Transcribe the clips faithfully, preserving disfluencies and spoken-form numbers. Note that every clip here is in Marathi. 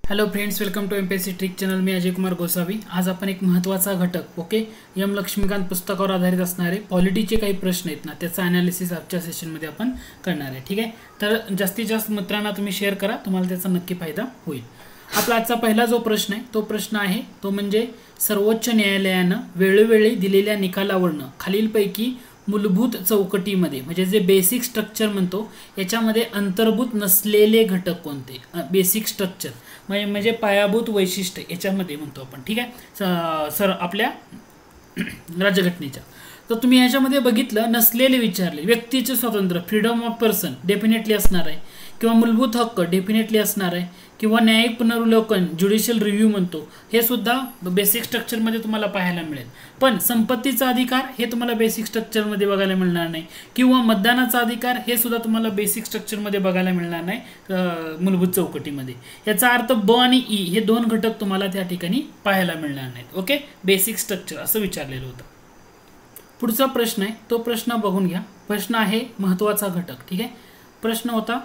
Hello friends, welcome to MPSC trick channel. मी अजय कुमार गोसावी. आज आपण एक महत्त्वाचा घटक ओके एम लक्ष्मीकांत पुस्तकावर आधारित असणारे पॉलिटीचे काही प्रश्न आहेत ना, त्याचा ॲनालिसिस आजच्या सेशनमध्ये आपण करणार आहे. ठीक आहे, तर जास्तीत जास्त मित्रांना तुम्ही शेअर करा, तुम्हाला त्याचा नक्की फायदा होईल. आपला आजचा पहिला जो प्रश्न आहे तो प्रश्न आहे तो म्हणजे सर्वोच्च न्यायालयानं वेळोवेळी दिलेल्या निकालावरनं खालीलपैकी मूलभूत चौकटीमध्ये म्हणजे जे बेसिक स्ट्रक्चर म्हणतो याच्यामध्ये अंतर्भूत नसलेले घटक कोणते. बेसिक स्ट्रक्चर म्हणजे म्हणजे पायाभूत वैशिष्ट्य याच्यामध्ये म्हणतो आपण. ठीक आहे, सर आपल्या राज्यघटनेच्या. तर तुम्ही ह्याच्यामध्ये बघितलं नसलेले विचारले. व्यक्तीचे स्वातंत्र्य फ्रीडम ऑफ पर्सन डेफिनेटली असणार आहे, किंवा मूलभूत हक्क डेफिनेटली असणार आहे, किंवा न्यायिक पुनर्वलोकन ज्युडिशियल रिव्ह्यू म्हणतो हे सुद्धा बेसिक स्ट्रक्चरमध्ये तुम्हाला पाहायला मिळेल. पण संपत्तीचा अधिकार हे तुम्हाला बेसिक स्ट्रक्चरमध्ये बघायला मिळणार नाही, किंवा मतदानाचा अधिकार हे सुद्धा तुम्हाला बेसिक स्ट्रक्चरमध्ये बघायला मिळणार नाही मूलभूत चौकटीमध्ये. याचा अर्थ ब आणि ई हे दोन घटक तुम्हाला त्या ठिकाणी पाहायला मिळणार नाहीत. ओके, बेसिक स्ट्रक्चर असं विचारलेलं होतं. पुढचा प्रश्न आहे तो प्रश्न बघून घ्या. प्रश्न आहे महत्त्वाचा घटक. ठीक आहे, प्रश्न होता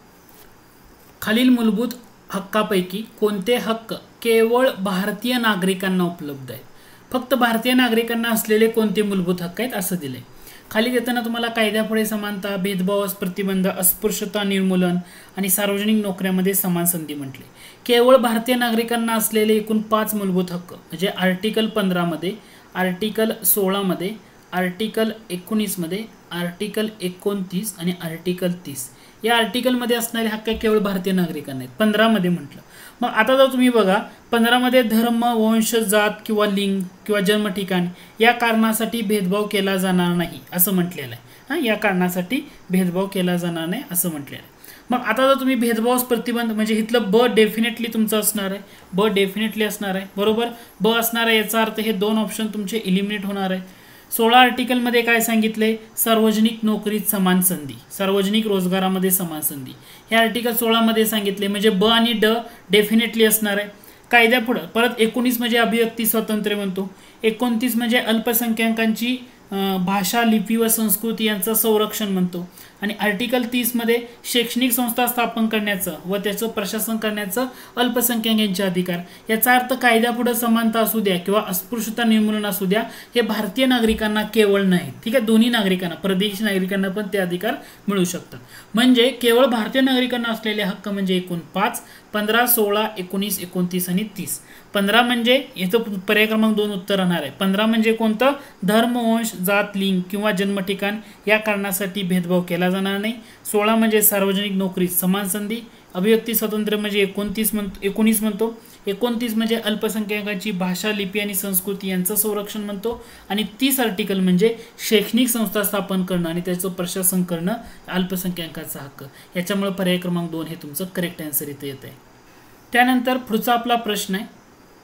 खालील मूलभूत हक्कापैकी कोणते हक्क केवळ भारतीय नागरिकांना उपलब्ध आहेत. फक्त भारतीय नागरिकांना असलेले कोणते मूलभूत हक्क आहेत असं दिलंय. खाली देताना तुम्हाला कायद्यापुढे समानता, भेदभाव प्रतिबंध, अस्पृश्यता निर्मूलन आणि सार्वजनिक नोकऱ्यामध्ये समान संधी म्हटले. केवळ भारतीय नागरिकांना असलेले एकूण पाच मूलभूत हक्क म्हणजे आर्टिकल पंधरा मध्ये, आर्टिकल सोळा मध्ये, आर्टिकल एकोणीस मध्ये, आर्टिकल एकोणतीस आणि आर्टिकल तीस या आर्टिकलमध्ये असणारे हक्क केवळ भारतीय नागरिकांना आहेत. पंधरा मध्ये म्हटलं. मग आता जर तुम्ही बघा पंधरा मध्ये धर्म, वंश, जात किंवा लिंग किंवा जन्म ठिकाण या कारणासाठी भेदभाव केला जाणार नाही असं म्हटलेलं आहे. हां, या कारणासाठी भेदभाव केला जाणार नाही असं म्हटलेलं आहे. मग आता जर तुम्ही भेदभाव प्रतिबंध म्हणजे इथलं ब डेफिनेटली तुमचं असणार आहे. ब डेफिनेटली असणार आहे, बरोबर. ब असणार आहे याचा अर्थ हे दोन ऑप्शन तुमचे इलिमिनेट होणार आहे. सोळा आर्टिकलमध्ये काय सांगितले? सार्वजनिक नोकरीत समान संधी, सार्वजनिक रोजगारामध्ये समान संधी हे आर्टिकल सोळामध्ये सांगितले. म्हणजे ब आणि ड डेफिनेटली असणार आहे. कायद्यापुढं परत एकोणीस म्हणजे अभिव्यक्ती स्वातंत्र्य म्हणतो, एकोणतीस म्हणजे अल्पसंख्याकांची भाषा, लिपी व संस्कृती यांचं संरक्षण म्हणतो, आणि आर्टिकल तीस मध्ये शैक्षणिक संस्था स्थापन करण्याचं व त्याचं प्रशासन करण्याचं अल्पसंख्याकांचे अधिकार. याचा अर्थ कायद्यापुढे समानता असू द्या किंवा अस्पृश्यता निर्मूलन असू द्या हे भारतीय नागरिकांना केवळ नाही. ठीक आहे, दोन्ही नागरिकांना, परदेशी नागरिकांना पण ते अधिकार मिळू शकतात. म्हणजे केवळ भारतीय नागरिकांना असलेले हक्क म्हणजे एकूण पाच: पंधरा, सोळा, एकोणीस, एकोणतीस आणि तीस. पंधरा म्हणजे इथं पर्याय क्रमांक दोन उत्तर राहणार आहे. पंधरा म्हणजे कोणतं? धर्म, वंश, जात, लिंग किंवा जन्म ठिकाण या कारणासाठी भेदभाव केला जाणार नाही. सोळा म्हणजे सार्वजनिक नोकरीत समान संधी. अभिव्यक्ती स्वातंत्र्य म्हणजे एकोणतीस म्हणतो एकोणीस म्हणतो एकोणतीस म्हणजे अल्पसंख्याकांची भाषा, लिपी आणि संस्कृती यांचं संरक्षण म्हणतो. आणि तीस आर्टिकल म्हणजे शैक्षणिक संस्था स्थापन करणं आणि त्याचं प्रशासन करणं अल्पसंख्याकांचा हक्क. याच्यामुळे पर्याय क्रमांक दोन हे तुमचं करेक्ट आन्सर इथे येत आहे. त्यानंतर पुढचा आपला प्रश्न आहे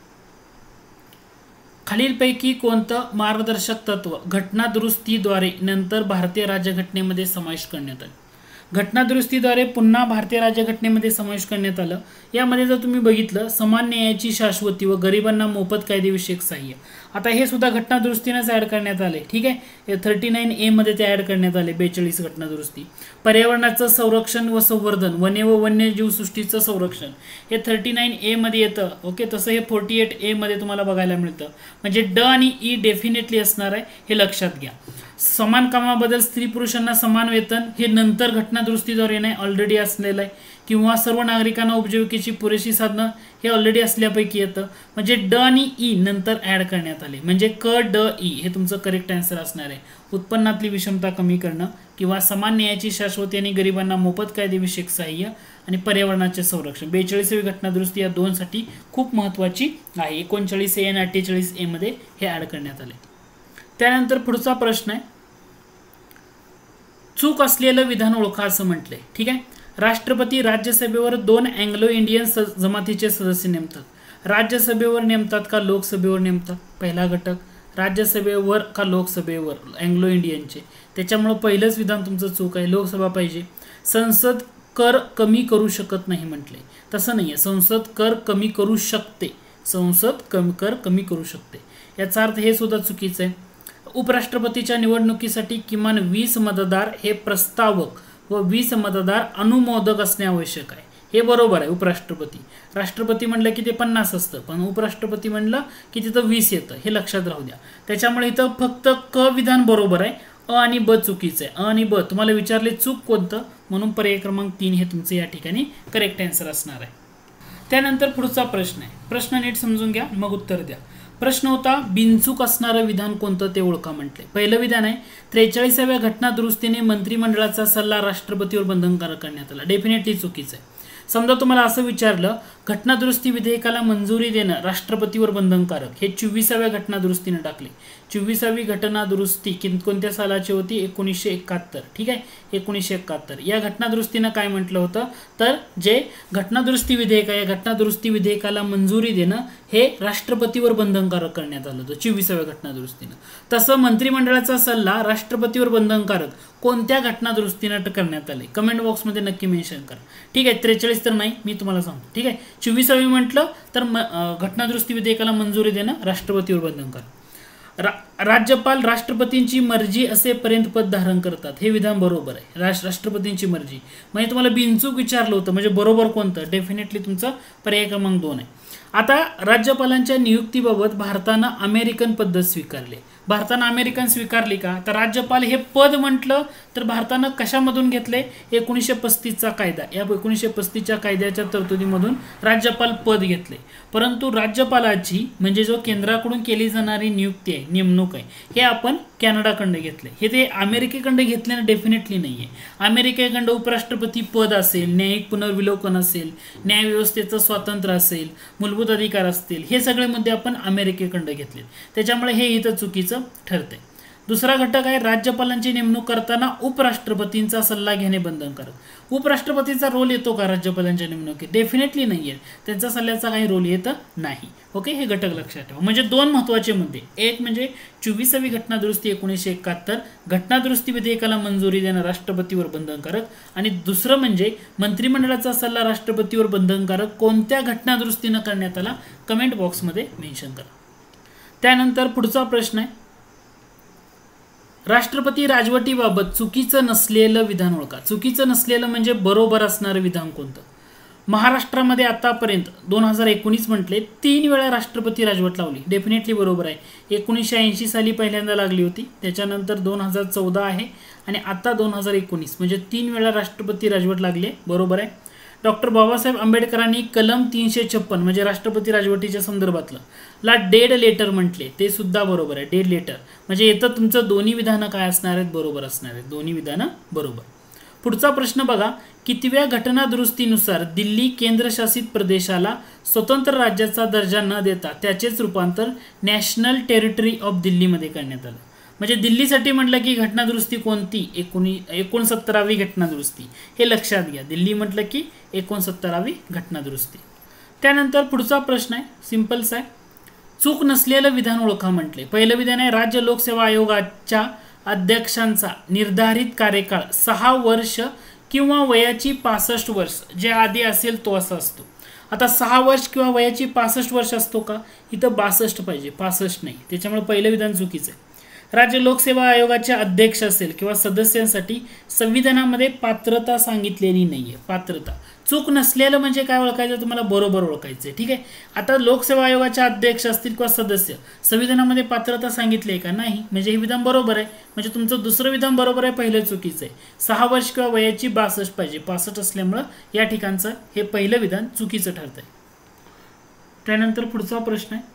खालीलपैकी कोणतं मार्गदर्शक तत्व घटना दुरुस्तीद्वारे नंतर भारतीय राज्यघटनेमध्ये समाविष्ट करण्यात आलं? घटना दुरुस्तीद्वारे पुन्हा भारतीय राज्यघटनेमध्ये समावेश करण्यात आलं. यामध्ये जर तुम्ही बघितलं समान न्यायाची शाश्वती व गरिबांना मोफत कायदेविषयक सहाय्य, आता हे सुद्धा घटना दुरुस्तीनेच ऍड करण्यात आले. ठीक आहे, थर्टी नाईन ए मध्ये ते ऍड करण्यात आले. बेचाळीस घटना दुरुस्ती. पर्यावरणाचं संरक्षण व संवर्धन, वने व वन्यजीव सृष्टीचं संरक्षण हे थर्टी नाईन ए मध्ये येतं. ओके, तसं हे फोर्टी एट ए मध्ये तुम्हाला बघायला मिळतं. म्हणजे ड आणि ई डेफिनेटली असणार आहे, हे लक्षात घ्या. समान कामाबद्दल स्त्री पुरुषांना समान वेतन हे नंतर घटना दुरुस्तीद्वारे नाही, ऑलरेडी असलेलं आहे. किंवा सर्व नागरिकांना उपजीविकेची पुरेशी साधनं हे ऑलरेडी असल्यापैकी येतं. म्हणजे ड आणि ई नंतर ऍड करण्यात आले. म्हणजे क ड ई हे तुमचं करेक्ट आन्सर असणार आहे. उत्पन्नातली विषमता कमी करणं किंवा समान न्यायाची शाश्वती आणि गरिबांना मोफत कायदेविषयक सहाय्य आणि पर्यावरणाचे संरक्षण. बेचाळीसवी घटना दुरुस्ती या दोनसाठी खूप महत्त्वाची आहे. एकोणचाळीस ए आणि अठ्ठेचाळीस ए मध्ये हे ऍड करण्यात आले. त्यानंतर पुढचा प्रश्न आहे चूक असलेलं विधान ओळखा असं म्हटलंय. ठीक आहे, राष्ट्रपती राज्यसभेवर दोन अँग्लो इंडियन जमातीचे सदस्य नेमतात. राज्यसभेवर नेमतात का लोकसभेवर नेमतात? पहिला घटक राज्यसभेवर का लोकसभेवर? अँग्लो इंडियनचे. त्याच्यामुळे पहिलंच विधान तुमचं चूक आहे, लोकसभा पाहिजे. संसद कर कमी करू शकत नाही म्हटले, तसं नाही आहे. संसद कर कमी करू शकते, संसद कमी कर कमी करू शकते. याचा अर्थ हे सुद्धा चुकीचं आहे. उपराष्ट्रपतीच्या निवडणुकीसाठी किमान वीस मतदार हे प्रस्तावक व वीस मतदार अनुमोदक असणे आवश्यक आहे. हे बरोबर आहे. उपराष्ट्रपती, राष्ट्रपती म्हणलं की ते पन्नास असतं, पण उपराष्ट्रपती म्हणलं की तिथं वीस येतं, हे लक्षात राहू द्या. त्याच्यामुळे इथं फक्त क विधान बरोबर आहे, अ आणि ब चुकीचं आहे. अ आणि ब तुम्हाला विचारले चूक कोणतं, म्हणून पर्याय क्रमांक तीन हे तुमचं या ठिकाणी करेक्ट आन्सर असणार आहे. त्यानंतर पुढचा प्रश्न आहे, प्रश्न नीट समजून घ्या मग उत्तर द्या. प्रश्न होता बिनचूक असणारं विधान कोणतं ते ओळखा म्हटले. पहिलं विधान आहे त्रेचाळीसाव्या घटना दुरुस्तीने मंत्रिमंडळाचा सल्ला राष्ट्रपतीवर बंधनकारक करण्यात आला. डेफिनेटली चुकीचं आहे. समजा तुम्हाला असं विचारलं घटना दुरुस्ती विधेयकाला मंजुरी देणं राष्ट्रपतीवर बंधनकारक, हे चोवीसाव्या घटना दुरुस्तीने टाकले. चोवीसावी घटना दुरुस्ती कोणत्या सालाची होती? एकोणीसशे एकाहत्तर. ठीक आहे, एकोणीसशे एकाहत्तर या घटना दुरुस्तीनं काय म्हटलं होतं तर जे घटना दुरुस्ती विधेयक आहे, या घटना दुरुस्ती विधेयकाला मंजुरी देणं हे राष्ट्रपतीवर बंधनकारक करण्यात आलं होतं चोवीसाव्या घटना दुरुस्तीनं. तसं मंत्रिमंडळाचा सल्ला राष्ट्रपतीवर बंधनकारक कोणत्या घटना दुरुस्तीनं करण्यात आले? कमेंट बॉक्समध्ये नक्की मेन्शन करा. ठीक आहे, त्रेचाळीस तर नाही, मी तुम्हाला सांगतो. ठीक आहे, चोवीसावी म्हटलं तर घटना दुरुस्ती विधेयकाला मंजुरी देणं राष्ट्रपतीवर बंधनकारक. रा राज्यपाल राष्ट्रपतींची मर्जी असेपर्यंत पद धारण करतात, हे विधान बरोबर आहे. राष्ट्र राष्ट्रपतींची मर्जी म्हणजे तुम्हाला बिनचूक विचारलं होतं, म्हणजे बरोबर कोणतं? डेफिनेटली तुमचं पर्याय क्रमांक दोन आहे. आता राज्यपालांच्या नियुक्तीबाबत भारतानं अमेरिकन पद्धत स्वीकारली. भारतानं अमेरिकन स्वीकारली का? तर राज्यपाल हे पद म्हटलं तर भारतानं कशामधून घेतले? एकोणीसशे पस्तीसचा कायदा, या एकोणीसशे पस्तीसच्या कायद्याच्या तरतुदीमधून राज्यपाल पद घेतले. परंतु राज्यपालाची म्हणजे जो केंद्राकडून केली जाणारी नियुक्ती आहे, नेमणूक आहे, हे आपण कॅनडाकडे घेतले. हे ते अमेरिकेकडे घेतल्यानं डेफिनेटली नाही आहे. अमेरिकेकडे उपराष्ट्रपती पद असेल, न्यायिक पुनर्विलोकन असेल, न्यायव्यवस्थेचं स्वातंत्र्य असेल, मूलभूत अधिकार असतील, हे सगळे मुद्दे आपण अमेरिकेकडे घेतले. त्याच्यामुळे हे इथं चुकीचं ठरते. दुसरा घटक आहे राज्यपालांची नेमणूक करताना उपराष्ट्रपतींचा सल्ला घेणे बंधनकारक. उपराष्ट्रपतीचा रोल येतो का राज्यपालांच्या नेमणुकीत? डेफिनेटली नाही आहे, त्यांचा सल्ल्याचा काही रोल येत नाही. ओके, हे घटक लक्षात ठेवा. म्हणजे दोन महत्त्वाचे मुद्दे, एक म्हणजे चोवीसावी घटना दुरुस्ती एकोणीसशे एकाहत्तर घटना दुरुस्ती विधेयकाला मंजुरी देणं राष्ट्रपतीवर बंधनकारक, आणि दुसरं म्हणजे मंत्रिमंडळाचा सल्ला राष्ट्रपतीवर बंधनकारक कोणत्या घटना दुरुस्तीनं करण्यात आला? कमेंट बॉक्समध्ये मेन्शन करा. त्यानंतर पुढचा प्रश्न आहे राष्ट्रपती राजवटीबाबत चुकीचं नसलेलं विधान ओळखा. चुकीचं नसलेलं म्हणजे बरोबर असणारं विधान कोणतं? महाराष्ट्रामध्ये आतापर्यंत दोन हजार एकोणीस म्हटले तीन वेळा राष्ट्रपती राजवट लावली. डेफिनेटली बरोबर आहे. एकोणीसशे ऐंशी साली पहिल्यांदा लागली होती, त्याच्यानंतर दोन हजार चौदा आहे आणि आता दोन हजार एकोणीस म्हणजे तीन वेळा राष्ट्रपती राजवट लागली. बरोबर आहे. डॉक्टर बाबासाहेब आंबेडकरांनी कलम तीनशे छप्पन म्हणजे राष्ट्रपती राजवटीच्या संदर्भातलं ला डेड लेटर म्हटले, ते सुद्धा बरोबर आहे. डेड लेटर म्हणजे येतं तुमचं दोन्ही विधानं काय असणार आहेत? बरोबर असणार आहेत. दोन्ही विधानं बरोबर. पुढचा प्रश्न बघा, कितव्या घटना दुरुस्तीनुसार दिल्ली केंद्रशासित प्रदेशाला स्वतंत्र राज्याचा दर्जा न देता त्याचेच रूपांतर नॅशनल टेरिटरी ऑफ दिल्लीमध्ये करण्यात आलं? म्हणजे दिल्लीसाठी म्हटलं की घटना दुरुस्ती कोणती? एकोणी एकोणसत्तरावी घटना दुरुस्ती, हे लक्षात घ्या. दिल्ली म्हटलं की एकोणसत्तरावी घटना दुरुस्ती. त्यानंतर पुढचा प्रश्न आहे सिंपल्स आहे, चूक नसलेलं विधान ओळखा म्हटले. पहिलं विधान आहे राज्य लोकसेवा आयोगाच्या अध्यक्षांचा निर्धारित कार्यकाळ सहा वर्ष किंवा वयाची पासष्ट वर्ष, जे आधी असेल तो असा असतो. आता सहा वर्ष किंवा वयाची पासष्ट वर्ष असतो का? इथं बासष्ट पाहिजे, पासष्ट नाही. त्याच्यामुळे पहिलं विधान चुकीचं आहे. राज्य लोकसेवा आयोगाचे अध्यक्ष असेल किंवा सदस्यांसाठी संविधानामध्ये पात्रता सांगितलेली नाहीये. पात्रता चूक नसलेलं म्हणजे काय ओळखायचं? तुम्हाला बरोबर ओळखायचं. ठीक आहे. आता लोकसेवा आयोगाचे अध्यक्ष असतील किंवा सदस्य, संविधानामध्ये पात्रता सांगितली आहे का? नाही. म्हणजे हे विधान बरोबर आहे. म्हणजे तुमचं दुसरं विधान बरोबर आहे, पहिलं चुकीचं आहे. सहा वर्ष किंवा वयाची बासष्ट पाहिजे, पासष्ट असल्यामुळं या ठिकाणचं हे पहिलं विधान चुकीचं ठरतंय. त्यानंतर पुढचा प्रश्न आहे,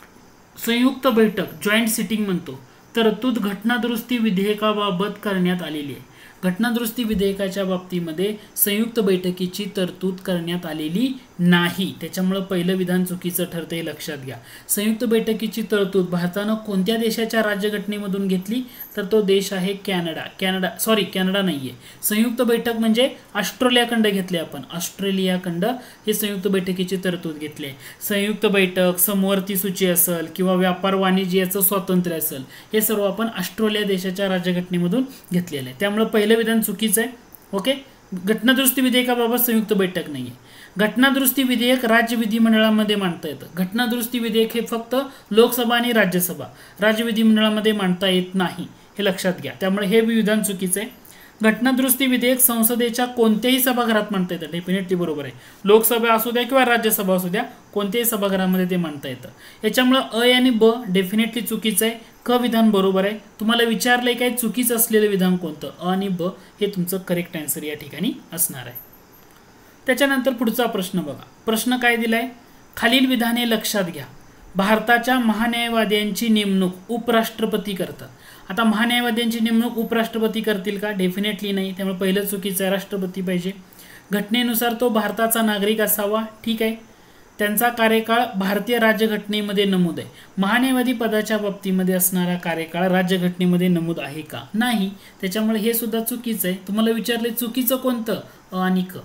संयुक्त बैठक जॉईंट सिटिंग म्हणतो तरतूद घटना दुरुस्ती विधेयकाबाबत करण्यात आलेली आहे. घटना दुरुस्ती विधेयकाच्या बाबतीमध्ये संयुक्त बैठकीची तरतूद करण्यात आलेली नाही. त्याच्यामुळे पहिलं विधान चुकीचं ठरतंय, लक्षात घ्या. संयुक्त बैठकीची तरतूद भारतानं कोणत्या देशाच्या राज्यघटनेमधून घेतली? तर तो देश आहे कॅनडा. कॅनडा सॉरी कॅनडा नाहीये. संयुक्त बैठक म्हणजे ऑस्ट्रेलियाखंड घेतले आपण. ऑस्ट्रेलियाखंड हे संयुक्त बैठकीची तरतूद घेतली. संयुक्त बैठक, समवर्ती सूची असेल किंवा व्यापार वाणिज्याचं स्वातंत्र्य असेल, हे सर्व आपण ऑस्ट्रेलिया देशाच्या राज्यघटनेमधून घेतलेलं आहे. त्यामुळे पहिलं विधान चुकीचं आहे. ओके. घटना दुरुस्ती विधेयकाबाबत संयुक्त बैठक नाहीये. घटना दुरुस्ती विधेयक राज्य विधिमंडळामध्ये मांडता येतं. घटना दुरुस्ती विधेयक हे फक्त लोकसभा आणि राज्यसभा, राज्य विधिमंडळामध्ये मांडता येत नाही, हे लक्षात घ्या. त्यामुळे हे विधान चुकीचं आहे. घटनादुरुस्ती विधेयक संसदेच्या कोणत्याही सभागृहात मांडता येतं, डेफिनेटली बरोबर आहे. लोकसभा असू द्या किंवा राज्यसभा असू द्या, कोणत्याही सभागृहामध्ये ते मांडता येतं. याच्यामुळे अ आणि ब डेफिनेटली चुकीचं आहे. क विधान बरोबर आहे. तुम्हाला विचारलंय काय चुकीचं असलेलं विधान कोणतं, अ आणि ब हे तुमचं करेक्ट आन्सर या ठिकाणी असणार आहे. त्याच्यानंतर पुढचा प्रश्न बघा. प्रश्न काय दिलाय, खालील विधाने लक्षात घ्या. भारताच्या महान्यायवाद्यांची नेमणूक उपराष्ट्रपती करतात. आता महान्यायवाद्यांची नेमणूक उपराष्ट्रपती करतील का, डेफिनेटली नाही. त्यामुळे पहिलं चुकीचं आहे, राष्ट्रपती पाहिजे. घटनेनुसार तो भारताचा नागरिक असावा, ठीक आहे. त्यांचा कार्यकाळ भारतीय राज्यघटनेमध्ये नमूद आहे. महान्यायवादी पदाच्या बाबतीमध्ये असणारा कार्यकाळ राज्यघटनेमध्ये नमूद आहे का, नाही. त्याच्यामुळे हे सुद्धा चुकीचं आहे. तुम्हाला विचारले चुकीचं कोणतं, अ आणि क.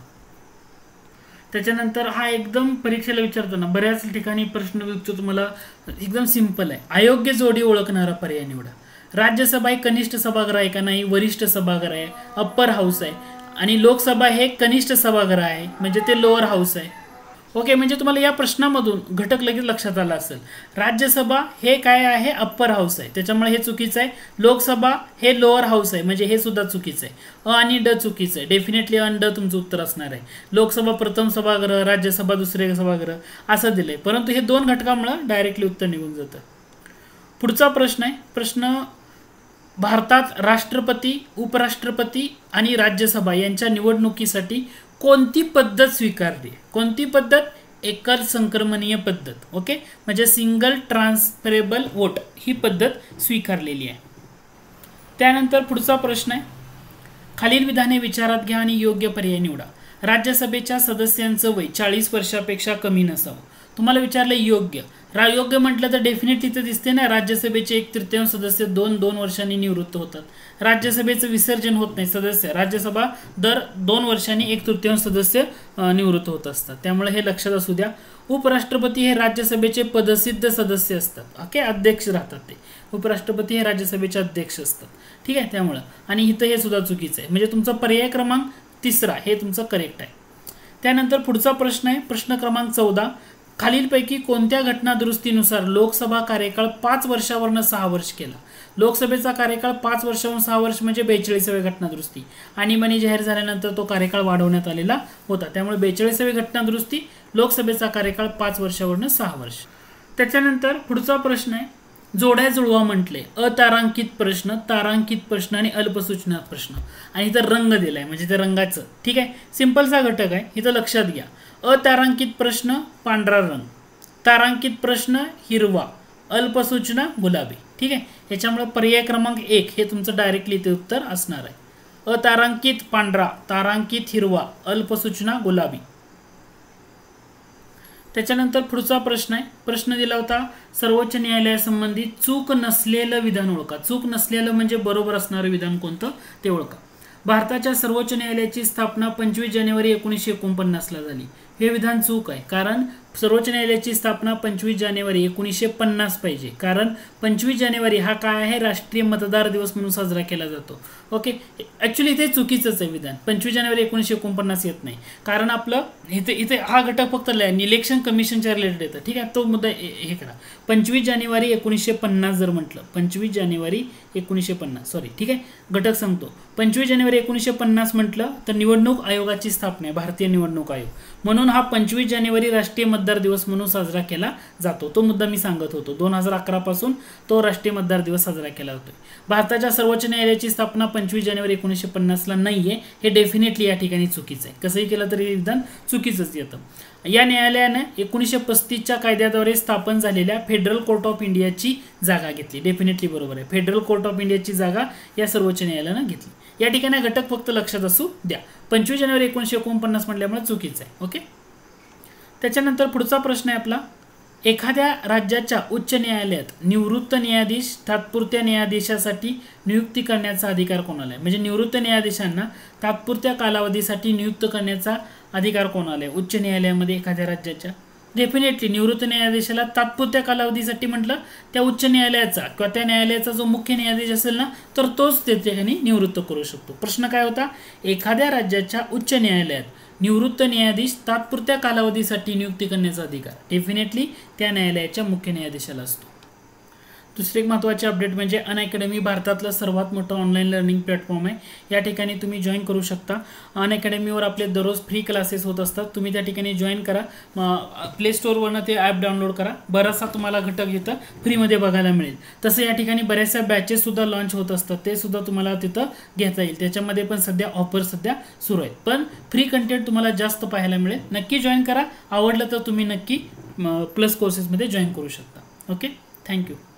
त्याच्यानंतर हा एकदम परीक्षेला विचारताना बऱ्याच ठिकाणी प्रश्न विचारतो, तुम्हाला एकदम सिंपल आहे. अयोग्य जोडी ओळखणारा पर्याय निवडा. राज्यसभा ही कनिष्ठ सभागृह आहे का, नाही. वरिष्ठ सभागृह आहे, अप्पर हाऊस आहे. आणि लोकसभा हे कनिष्ठ सभागृह आहे, म्हणजे ते लोअर हाऊस आहे. ओके, म्हणजे तुम्हाला या प्रश्नामधून घटक लगेच लक्षात आला असेल. राज्यसभा हे काय आहे, अप्पर हाऊस आहे, त्याच्यामुळे हे चुकीचं आहे. लोकसभा हे लोअर हाऊस आहे, म्हणजे हे सुद्धा चुकीचं आहे. अ आणि ड चुकीचं आहे. डेफिनेटली अ आणि ड तुमचं उत्तर असणार आहे. लोकसभा प्रथम सभागृह, राज्यसभा दुसरे सभागृह असं दिलंय, परंतु हे दोन घटकामुळे डायरेक्टली उत्तर निघून जातं. पुढचा प्रश्न आहे. प्रश्न, भारतात राष्ट्रपती, उपराष्ट्रपती आणि राज्यसभा यांच्या निवडणुकीसाठी कोणती पद्धत स्वीकारली, कोणती पद्धत, एकल संक्रमणीय पद्धत. ओके, म्हणजे सिंगल ट्रान्सफरेबल वोट ही पद्धत स्वीकारलेली आहे. त्यानंतर पुढचा प्रश्न आहे, खालील विधाने विचारात घ्या आणि योग्य पर्याय निवडा. राज्यसभेच्या सदस्यांचं वय चाळीस वर्षापेक्षा कमी नसावं. तुम्हाला विचारलं योग्य, रा योग्य म्हटलं तर डेफिनेटली तिथे दिसते ना, राज्यसभेचे एक तृतीयांश सदस्य दोन दोन वर्षांनी निवृत्त होतात. राज्यसभेचं विसर्जन होत नाही, सदस्य राज्यसभा दर दोन वर्षांनी एक तृतीयांश सदस्य निवृत्त होत असतात. त्यामुळे हे लक्षात असू द्या. उपराष्ट्रपती हे राज्यसभेचे पदसिद्ध सदस्य असतात. ओके, अध्यक्ष राहतात ते. उपराष्ट्रपती हे राज्यसभेचे अध्यक्ष असतात, ठीक आहे. त्यामुळं आणि इथं हे सुद्धा चुकीचं आहे, म्हणजे तुमचा पर्याय क्रमांक तिसरा हे तुमचं करेक्ट आहे. त्यानंतर पुढचा प्रश्न आहे, प्रश्न क्रमांक चौदा. खालीलपैकी कोणत्या घटना दुरुस्तीनुसार लोकसभा कार्यकाळ पाच वर्षावरून सहा वर्ष केला. लोकसभेचा कार्यकाळ पाच वर्षावरून सहा वर्ष म्हणजे बेचाळीसावी घटना दुरुस्ती. आणीबाणी जाहीर झाल्यानंतर तो कार्यकाळ वाढवण्यात आलेला होता. त्यामुळे बेचाळीसावी घटना दुरुस्ती, लोकसभेचा कार्यकाळ पाच वर्षावरून सहा वर्ष. त्याच्यानंतर पुढचा प्रश्न आहे, जोड्या जुळवा म्हटले. अतारांकित प्रश्न, तारांकित प्रश्न आणि अल्पसूचना प्रश्न. आणि इथं रंग दिलाय, म्हणजे ते रंगाचं, ठीक आहे. सिंपलचा घटक आहे, इथं लक्षात घ्या. अतारांकित प्रश्न पांढरा रंग, तारांकित प्रश्न हिरवा, अल्पसूचना गुलाबी, ठीक आहे. याच्यामुळे पर्याय क्रमांक एक हे तुमचं डायरेक्टली ते उत्तर असणार आहे. अतारांकित पांढरा, तारांकित हिरवा, अल्पसूचना गुलाबी. त्याच्यानंतर पुढचा प्रश्न आहे, प्रश्न दिला होता, सर्वोच्च न्यायालयासंबंधी चूक नसलेलं विधान ओळखा. चूक नसलेलं म्हणजे बरोबर असणारं विधान कोणतं ते ओळखा. भारताच्या सर्वोच्च न्यायालयाची स्थापना पंचवीस जानेवारी एकोणीसशे एकोणपन्नासला झाली. हे विधान चूक आहे, कारण सर्वोच्च न्यायालयाची स्थापना पंचवीस जानेवारी एकोणीसशे पन्नास पाहिजे. कारण पंचवीस जानेवारी हा काय आहे, राष्ट्रीय मतदार दिवस म्हणून साजरा केला जातो. ओके, ॲक्च्युली इथे चुकीचंच आहे विधान. पंचवीस जानेवारी एकोणीसशे एकोणपन्नास येत नाही, कारण आपलं इथे इथे हा घटक फक्त इलेक्शन कमिशनच्या रिलेटेड येतं, ठीक आहे. तो मुद्दा हे करा. पंचवीस जानेवारी एकोणीसशे पन्नास जर म्हटलं, पंचवीस जानेवारी एकोणीसशे पन्नास सॉरी ठीक आहे, घटक सांगतो. पंचवीस जानेवारी एकोणीसशे पन्नास म्हटलं तर निवडणूक आयोगाची स्थापना आहे, भारतीय निवडणूक आयोग. म्हणून हा पंचवीस जानेवारी राष्ट्रीय मतदार दिवस म्हणून साजरा केला जातो. तो मुद्दा मी सांगत होतो. दोन हजार अकरा पासून तो राष्ट्रीय मतदार दिवस साजरा केला जातो. भारताच्या सर्वोच्च न्यायालयाची स्थापना पंचवीस जानेवारी एकोणीसशे पन्नासला नाहीये, हे डेफिनेटली या ठिकाणी चुकीचं आहे. कसंही केलं तरी विधान चुकीचंच येतं. या न्यायालयाने एकोणीसशे पस्तीसच्या कायद्याद्वारे स्थापन झालेल्या फेडरल कोर्ट ऑफ इंडियाची जागा घेतली. डेफिनेटली बरोबर आहे. फेडरल कोर्ट ऑफ इंडियाची जागा या सर्वोच्च न्यायालयानं घेतली. या ठिकाणी घटक फक्त लक्षात असू द्या. पंचवीस जानेवारी एकोणीसशे एकोणपन्नास म्हटल्यामुळे चुकीचं आहे. ओके, त्याच्यानंतर पुढचा प्रश्न आहे आपला, एखाद्या राज्याच्या उच्च न्यायालयात निवृत्त न्यायाधीश तात्पुरत्या न्यायाधीशासाठी नियुक्ती करण्याचा अधिकार कोणाला आहे. म्हणजे निवृत्त न्यायाधीशांना तात्पुरत्या कालावधीसाठी नियुक्त करण्याचा अधिकार कोणाला आहे उच्च न्यायालयामध्ये एखाद्या राज्याच्या. डेफिनेटली निवृत्त न्यायाधीशाला तात्पुरत्या कालावधीसाठी म्हटलं त्या उच्च न्यायालयाचा किंवा त्या न्यायालयाचा जो मुख्य न्यायाधीश असेल ना, तर तोच त्या ठिकाणी निवृत्त करू शकतो. प्रश्न काय होता, एखाद्या राज्याच्या उच्च न्यायालयात निवृत्त न्यायाधीश तात्पुरत्या कालावधीसाठी नियुक्ती करण्याचा अधिकार डेफिनेटली त्या न्यायालयाच्या मुख्य न्यायाधीशाला असतो. दुसरी एक महत्त्वाची अपडेट म्हणजे अनअकॅडमी भारतातलं सर्वात मोठं ऑनलाईन लर्निंग प्लॅटफॉर्म आहे. या ठिकाणी तुम्ही जॉईन करू शकता. अनअकॅडमीवर आपले दररोज फ्री क्लासेस होत असतात. तुम्ही त्या ठिकाणी जॉईन करा. प्ले स्टोअरवरनं ते ॲप डाउनलोड करा. बराचसा तुम्हाला घटक इथं फ्रीमध्ये बघायला मिळेल. तसं या ठिकाणी बऱ्याचशा बॅचेससुद्धा लॉन्च होत असतात. ते सुद्धा तुम्हाला तिथं घेता येईल. त्याच्यामध्ये पण सध्या ऑफर सध्या सुरू आहेत. पण फ्री कंटेंट तुम्हाला जास्त पाहायला मिळेल. नक्की जॉईन करा. आवडलं तर तुम्ही नक्की प्लस कोर्सेसमध्ये जॉईन करू शकता. Okay, thank you.